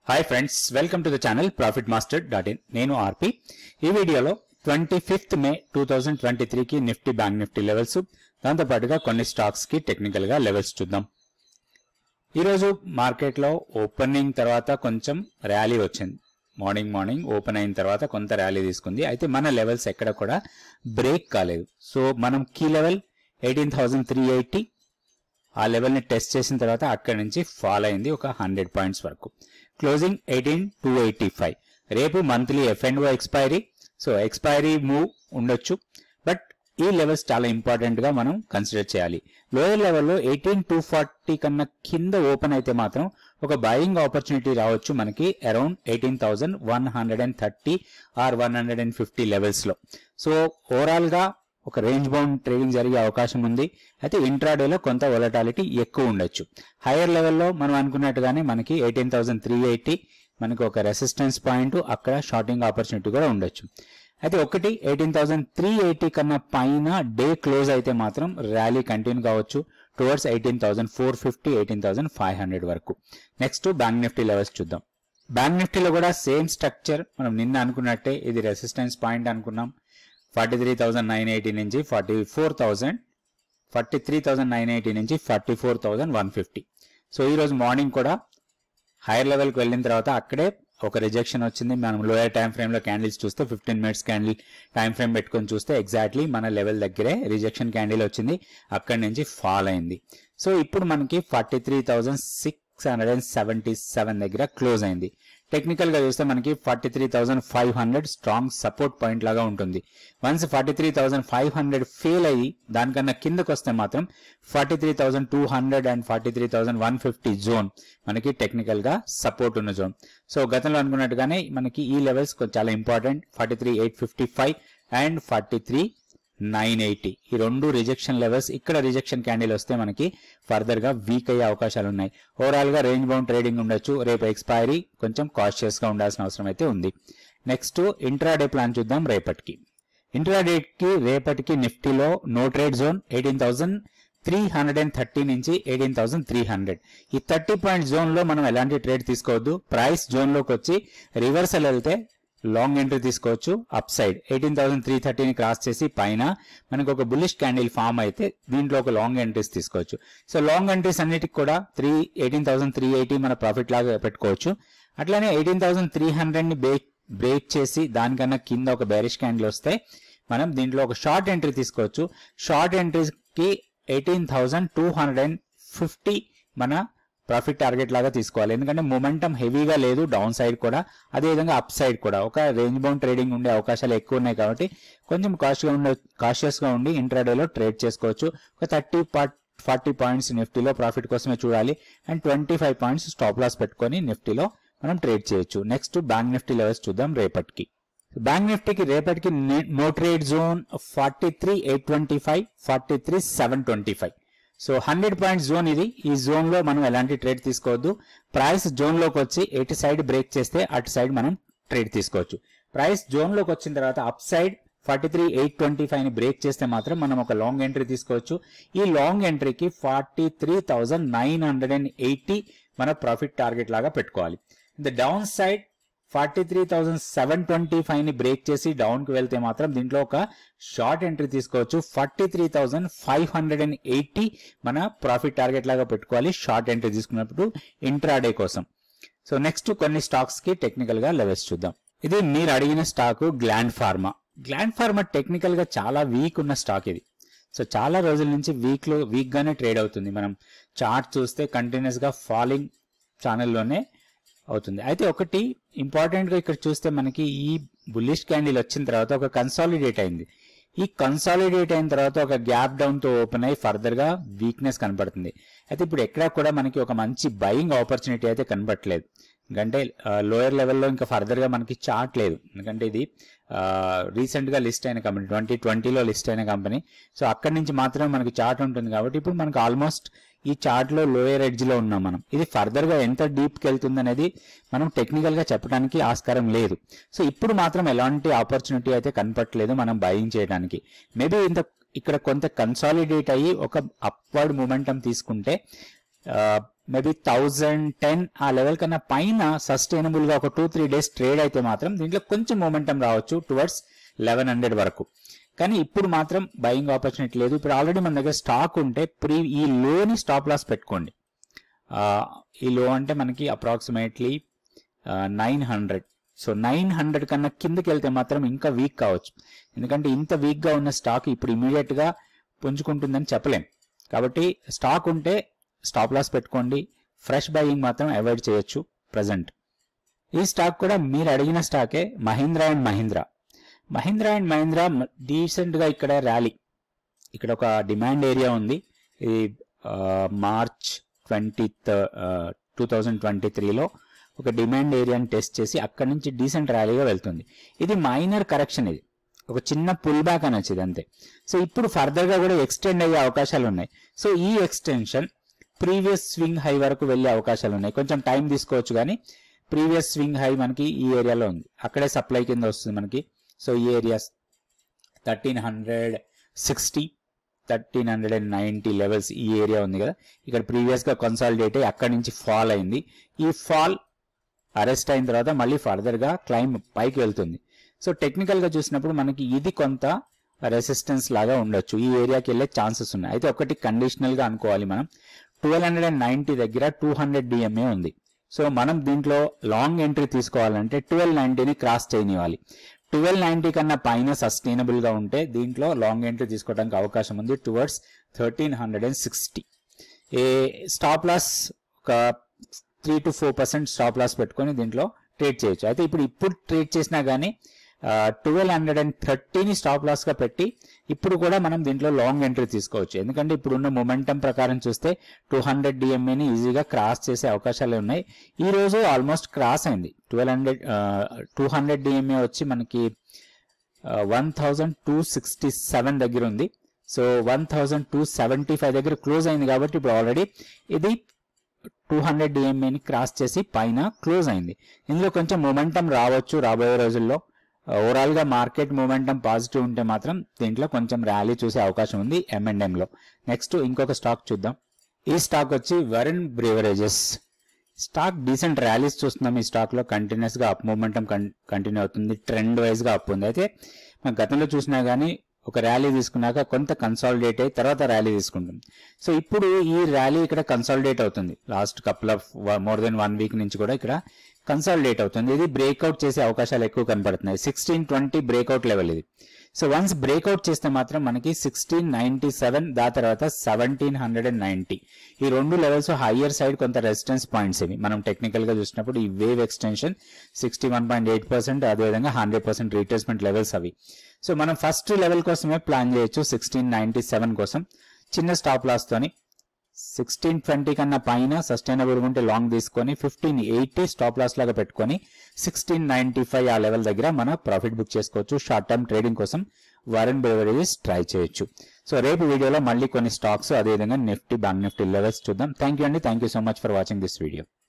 Hi friends, welcome to the channel profitmaster.in. నేను ఆర్పి. ఈ వీడియోలో 25th మే 2023 కి నిఫ్టీ బ్యాంక్ నిఫ్టీ లెవెల్స్, దాంతో పాటుగా కొన్ని స్టాక్స్ కి టెక్నికల్ గా లెవెల్స్ చూద్దాం. ఈరోజు మార్కెట్లో ఓపెనింగ్ తర్వాత కొంచెం ర్యాలీ వచ్చింది. మార్నింగ్ ఓపెన్ అయిన తర్వాత కొంత ర్యాలీ తీసుకుంది. అయితే మన లెవెల్స్ ఎక్కడ కూడా బ్రేక్ కాలేదు. సో మనం కీ లెవెల్ 18,380 ఆ లెవెల్ని టెస్ట్ చేసిన తర్వాత అక్కడి నుంచి ఫాల్ అయింది ఒక 100 పాయింట్స్ వరకు. క్లోజింగ్ 18,285. రేపు monthly F&O expiry, so expiry move ఉండొచ్చు. బట్ ఈ లెవెల్స్ చాలా ఇంపార్టెంట్ గా మనం కన్సిడర్ చేయాలి. లోయర్ లెవెల్లో 18,240 కన్నా కింద ఓపెన్ అయితే మాత్రం ఒక బయింగ్ ఆపర్చునిటీ రావచ్చు మనకి అరౌండ్ 18,130 ఆర్ 150 లెవెల్స్ లో. సో ఓవరాల్ గా ఒక రేంజ్ బౌండ్ ట్రేడింగ్ జరిగే అవకాశం ఉంది. అయితే ఇంట్రాడేలో కొంత వొలటాలిటీ ఎక్కువ ఉండొచ్చు. హైయర్ లెవెల్లో మనం అనుకున్నట్టుగానే మనకి 18,380 మనకి ఒక రెసిస్టెన్స్ పాయింట్, అక్కడ షార్టింగ్ ఆపర్చునిటీ కూడా ఉండొచ్చు. అయితే ఒకటి 18,380 కన్నా పైన డే క్లోజ్ అయితే మాత్రం ర్యాలీ కంటిన్యూ కావచ్చు టువర్డ్స్ 18,450 18,500 వరకు. నెక్స్ట్ బ్యాంక్ నిఫ్టీ లెవెల్స్ చూద్దాం. బ్యాంక్ నిఫ్టీలో కూడా సేమ్ స్ట్రక్చర్. మనం నిన్న అనుకున్నట్టే ఇది రెసిస్టెన్స్ పాయింట్ అనుకున్నాం. 43,980 నుంచి 43,980 నుంచి 44,150. సో ఈ రోజు మార్నింగ్ కూడా హైయర్ లెవెల్కి వెళ్ళిన తర్వాత అక్కడే ఒక రిజెక్షన్ వచ్చింది. మనం లోయర్ టైం ఫ్రేమ్ లో క్యాండిల్స్ చూస్తే 15 మినిట్స్ క్యాండిల్ టైం ఫ్రేమ్ పెట్టుకొని చూస్తే ఎగ్జాక్ట్లీ మన లెవెల్ దగ్గరే రిజెక్షన్ క్యాండిల్ వచ్చింది. అక్కడి నుంచి ఫాల్ అయింది. సో ఇప్పుడు మనకి 43,677 దగ్గర క్లోజ్ అయింది. టెక్నికల్ గా చూస్తే మనకి 43,500 స్ట్రాంగ్ సపోర్ట్ పాయింట్ లాగా ఉంటుంది. వన్స్ 43,500 ఫెయిల్ అయ్యి దానికన్నా కిందకు వస్తే మాత్రం 43,200 అండ్ 43,150 జోన్ మనకి టెక్నికల్ గా సపోర్ట్ ఉన్న జోన్. సో గతంలో అనుకున్నట్టుగానే మనకి ఈ లెవెల్స్ చాలా ఇంపార్టెంట్. 43,855 అండ్ 43,980 ఈ రెండు రిజెక్షన్ లెవెల్స్. ఇక్కడ రిజెక్షన్ క్యాండిల్ వస్తే మనకి ఫర్దర్ గా వీక్ అయ్యే అవకాశాలు ఉన్నాయి. ఓవరాల్ గా రేంజ్ బౌండ్ ట్రేడింగ్ ఉండొచ్చు. రేపు ఎక్స్పైరీ, కొంచెం కాషియస్ గా ఉండాల్సిన అవసరం అయితే ఉంది. నెక్స్ట్ ఇంట్రాడే ప్లాన్ చూద్దాం. రేపటికి నిఫ్టీలో నో ట్రేడ్ జోన్ 18,330 నుంచి 18,300. ఈ 30 పాయింట్ జోన్ లో మనం ఎలాంటి ట్రేడ్ తీసుకోవద్దు. ప్రైస్ జోన్ లోకి వచ్చి రివర్సల్ వెళ్తే లాంగ్ ఎంట్రీ తీసుకోవచ్చు. అప్ సైడ్ 18,330ని క్రాస్ చేసి పైన మనకు ఒక బుల్లిష్ క్యాండిల్ ఫామ్ అయితే దీంట్లో ఒక లాంగ్ ఎంట్రీస్ తీసుకోవచ్చు. సో లాంగ్ ఎంట్రీస్ అన్నిటికి కూడా 18,380 మన ప్రాఫిట్ లాగా పెట్టుకోవచ్చు. అట్లానే 18,300ని బ్రేక్ చేసి దానికన్నా కింద ఒక బేరిష్ క్యాండిల్ వస్తే మనం దీంట్లో ఒక షార్ట్ ఎంట్రీ తీసుకోవచ్చు. షార్ట్ ఎంట్రీకి 18,250 మన ప్రాఫిట్ టార్గెట్ లాగా తీసుకోవాలి. ఎందుకంటే మొమెంటం హెవీగా లేదు డౌన్ సైడ్ కూడా, అదేవిధంగా అప్ సైడ్ కూడా ఒక రేంజ్ బౌండ్ ట్రేడింగ్ ఉండే అవకాశాలు ఎక్కువ ఉన్నాయి. కాబట్టి కొంచెం కాషియస్ గా ఉండి ఇంట్రాడేలో ట్రేడ్ చేసుకోవచ్చు. ఒక 30-40 పాయింట్స్ నిఫ్టీలో ప్రాఫిట్ కోసమే చూడాలి. అండ్ 25 పాయింట్స్ స్టాప్ లాస్ పెట్టుకొని నిఫ్టీలో మనం ట్రేడ్ చేయొచ్చు. నెక్స్ట్ బ్యాంక్ నిఫ్టీ లెవెల్స్ చూద్దాం. బ్యాంక్ నిఫ్టీకి రేపటికి no trade zone 43,825 43,725. So 100 points zone ఇది. ఈ జోన్ లో మనం ఎలాంటి ట్రేడ్ తీసుకోవద్దు. ప్రైస్ జోన్ లోకి వచ్చి ఎటు సైడ్ బ్రేక్ చేస్తే అటు సైడ్ మనం ట్రేడ్ తీసుకోవచ్చు. ప్రైస్ జోన్ లోకి వచ్చిన తర్వాత అప్ సైడ్ 43,825 ని బ్రేక్ చేస్తే మాత్రం మనం ఒక లాంగ్ ఎంట్రీ తీసుకోవచ్చు. ఈ లాంగ్ ఎంట్రీకి 43,980 మన ప్రాఫిట్ టార్గెట్ లాగా పెట్టుకోవాలి. ద డౌన్ సైడ్ 43,725 ని బ్రేక్ చేసి డౌన్ కి వెళ్తే మాత్రం దీంట్లో ఒక షార్ట్ ఎంట్రీ తీసుకోవచ్చు. 43,580 మన ప్రాఫిట్ టార్గెట్ లాగా పెట్టుకోవాలి షార్ట్ ఎంట్రీ తీసుకున్నప్పుడు ఇంట్రాడే కోసం. సో నెక్స్ట్ కొన్ని స్టాక్స్ కి టెక్నికల్ గా లెవెల్స్ చూద్దాం. ఇది మీరు అడిగిన స్టాక్ గ్లాండ్ ఫార్మా టెక్నికల్ గా చాలా వీక్ ఉన్న స్టాక్ ఇది. సో చాలా రోజుల నుంచి వీక్ గానే ట్రేడ్ అవుతుంది. మనం చార్ట్ చూస్తే కంటిన్యూస్ గా ఫాలింగ్ ఛానల్లోనే అవుతుంది. అయితే ఒకటి ఇంపార్టెంట్ గా ఇక్కడ చూస్తే మనకి ఈ బుల్లిష్ క్యాండిల్ వచ్చిన తర్వాత ఒక కన్సాలిడేట్ అయింది. ఈ కన్సాలిడేట్ అయిన తర్వాత ఒక గ్యాప్ డౌన్ తో ఓపెన్ అయ్యి ఫర్దర్ గా వీక్నెస్ కనపడుతుంది. అయితే ఇప్పుడు ఎక్కడా కూడా మనకి ఒక మంచి బయింగ్ ఆపర్చునిటీ అయితే కనపడట్లేదు. ఎందుకంటే లోయర్ లెవెల్లో ఇంకా ఫర్దర్ గా మనకి చార్ట్ లేదు. ఎందుకంటే ఇది రీసెంట్ గా లిస్ట్ అయిన కంపెనీ, 2020లో లిస్ట్ అయిన కంపెనీ. సో అక్కడి నుంచి మాత్రమే మనకి చార్ట్ ఉంటుంది. కాబట్టి ఇప్పుడు మనకు ఆల్మోస్ట్ ఈ చార్ట్ లో లోయర్ ఎడ్జ్ లో ఉన్నాం మనం. ఇది ఫర్దర్ గా ఎంత డీప్ కి వెళ్తుంది అనేది మనం టెక్నికల్ గా చెప్పడానికి ఆస్కారం లేదు. సో ఇప్పుడు మాత్రం ఎలాంటి ఆపర్చునిటీ అయితే కనపట్లేదు మనం బయింగ్ చేయడానికి. మేబీ ఇక్కడ కొంత కన్సాలిడేట్ అయ్యి ఒక అప్వర్డ్ మూమెంటం తీసుకుంటే మేబీ 1010 ఆ లెవెల్ కన్నా పైన సస్టైనబుల్ గా ఒక 2-3 డేస్ ట్రేడ్ అయితే మాత్రం దీంట్లో కొంచెం మూమెంటం రావచ్చు టువర్డ్స్ 1100 వరకు. కానీ ఇప్పుడు మాత్రం బయింగ్ ఆపర్చునిటీ లేదు. ఇప్పుడు ఆల్రెడీ మన దగ్గర స్టాక్ ఉంటే ఈ లోని స్టాప్ లాస్ పెట్టుకోండి. ఈ లో అంటే మనకి అప్రాక్సిమేట్లీ 900. సో 900 కన్నా కిందకి వెళ్తే మాత్రం ఇంకా వీక్ కావచ్చు. ఎందుకంటే ఇంత వీక్ గా ఉన్న స్టాక్ ఇప్పుడు ఇమీడియట్ గా పుంజుకుంటుందని చెప్పలేం. కాబట్టి స్టాక్ ఉంటే స్టాప్ లాస్ పెట్టుకోండి. ఫ్రెష్ బయింగ్ మాత్రం అవాయిడ్ చేయొచ్చు ప్రజెంట్. ఈ స్టాక్ కూడా మీరు అడిగిన స్టాకే, Mahindra and Mahindra. Mahindra and Mahindra decent గా ఇక్కడ ర్యాలీ, ఇక్కడ ఒక డిమాండ్ ఏరియా ఉంది. ఇది మార్చ్ 2023లో ఒక డిమాండ్ ఏరియాని టెస్ట్ చేసి అక్కడి నుంచి డీసెంట్ ర్యాలీగా వెళ్తుంది. ఇది మైనర్ కరెక్షన్, ఇది ఒక చిన్న పుల్ బ్యాక్ అనొచ్చు ఇది అంతే. సో ఇప్పుడు ఫర్దర్ గా కూడా ఎక్స్టెండ్ అయ్యే అవకాశాలు ఉన్నాయి. సో ఈ ఎక్స్టెన్షన్ ప్రీవియస్ స్వింగ్ హై వరకు వెళ్లే అవకాశాలు ఉన్నాయి. కొంచెం టైం తీసుకోవచ్చు కానీ ప్రీవియస్ స్వింగ్ హై మనకి ఈ ఏరియాలో ఉంది, అక్కడే సప్లై కింద వస్తుంది మనకి. సో ఈ ఏరియాస్ 1360 1390 లెవెల్స్ ఈ ఏరియా ఉంది కదా, ఇక్కడ ప్రీవియస్ గా కన్సాలిడేట్ అయ్యి అక్కడి నుంచి ఫాల్ అయింది. ఈ ఫాల్ అరెస్ట్ అయిన తర్వాత మళ్ళీ ఫర్దర్ గా క్లైమ్ పైకి వెళ్తుంది. సో టెక్నికల్ గా చూసినప్పుడు మనకి ఇది కొంత రెసిస్టెన్స్ లాగా ఉండొచ్చు, ఈ ఏరియాకి వెళ్ళే ఛాన్సెస్ ఉన్నాయి. అయితే ఒకటి కండిషనల్ గా అనుకోవాలి మనం, 1290 దగ్గర 200 DMA ఉంది. సో మనం దీంట్లో లాంగ్ ఎంట్రీ తీసుకోవాలంటే 1290ని క్రాస్ చేయనివ్వాలి. 1290 కన్నా పైన సస్టైనబుల్ గా ఉంటే దీంట్లో లాంగ్ ఎంట్రీ తీసుకోవడానికి అవకాశం ఉంది టువర్డ్స్ 1360. ఏ స్టాప్ లాస్ ఒక 3 to 4% స్టాప్ లాస్ పెట్టుకొని దీంట్లో ట్రేడ్ చేయొచ్చు. అయితే ఇప్పుడు ట్రేడ్ చేసినా గానీ 1230ని స్టాప్ లాస్ గా పెట్టి ఇప్పుడు కూడా మనం దీంట్లో లాంగ్ ఎంట్రీ తీసుకోవచ్చు. ఎందుకంటే ఇప్పుడున్న మొమెంటం ప్రకారం చూస్తే 200 DMAని ఈజీగా క్రాస్ చేసే అవకాశాలు ఉన్నాయి. ఈ రోజు ఆల్మోస్ట్ క్రాస్ అయింది. 200 DMA వచ్చి మనకి 1267 దగ్గర ఉంది. సో 1275 దగ్గర క్లోజ్ అయింది కాబట్టి ఇప్పుడు ఆల్రెడీ ఇది 200 DMAని క్రాస్ చేసి పైన క్లోజ్ అయింది. ఇందులో కొంచెం మొమెంటం రావచ్చు రాబోయే రోజుల్లో. ఓవరాల్ గా మార్కెట్ మూమెంటం పాజిటివ్ ఉంటే మాత్రం దీంట్లో కొంచెం ర్యాలీ చూసే అవకాశం ఉంది M&M లో. నెక్స్ట్ ఇంకొక స్టాక్ చూద్దాం. ఈ స్టాక్ వచ్చి Varun Beverages. Stock decent rallies చూస్తున్నాం. ఈ స్టాక్ లో కంటిన్యూస్ గా అప్ మూమెంటం కంటిన్యూ అవుతుంది, ట్రెండ్ వైజ్ గా అప్ ఉంది. అయితే మనం గతంలో చూసినా గానీ ఒక ర్యాలీ తీసుకున్నాక కొంత కన్సాలిడేట్ అయ్యి తర్వాత ర్యాలీ తీసుకుంటుంది. సో ఇప్పుడు ఈ ర్యాలీ ఇక్కడ కన్సాలిడేట్ అవుతుంది. Last couple of more than 1 week నుంచి కూడా ఇక్కడ కన్సాలిడేట్ అవుతుంది. ఇది బ్రేక్అవుట్ చేసే అవకాశాలు ఎక్కువ కనపడుతున్నాయి. 1620 బ్రేక్అవుట్ లెవెల్ ఇది. సో వన్స్ బ్రేక్అవుట్ చేస్తే మాత్రం మనకి 1697, దాని తర్వాత 1790 ఈ రెండు లెవెల్స్ హయ్యర్ సైడ్ కొంత రెసిస్టెన్స్ పాయింట్స్ ఇవి. మనం టెక్నికల్ గా చూసినప్పుడు ఈ వేవ్ ఎక్స్టెన్షన్ 61.8%, అదేవిధంగా 100% రీట్రేస్మెంట్ లెవెల్స్ అవి. సో మనం ఫస్ట్ లెవెల్ కోసమే ప్లాన్ చేయొచ్చు 1697 కోసం. చిన్న స్టాప్ లాస్ తోని 1620 కన్నా పైన సస్టైనబుల్ ఉంటే లాంగ్ తీసుకొని 1580 స్టాప్ లాస్ లాగా పెట్టుకొని 1695 ఆ లెవెల్ దగ్గర మన ప్రాఫిట్ బుక్ చేసుకోవచ్చు. షార్ట్ టర్మ్ ట్రేడింగ్ కోసం వరుణ్ బ్రీవరేజెస్ ట్రై చేయొచ్చు. సో రేపు వీడియోలో మళ్ళీ కొన్ని స్టాక్స్ అదేవిధంగా నిఫ్టీ, బ్యాంక్ నిఫ్టీ లెవెల్స్ చూద్దాం. థ్యాంక్ యూ అండి. Thank you so much for watching this video.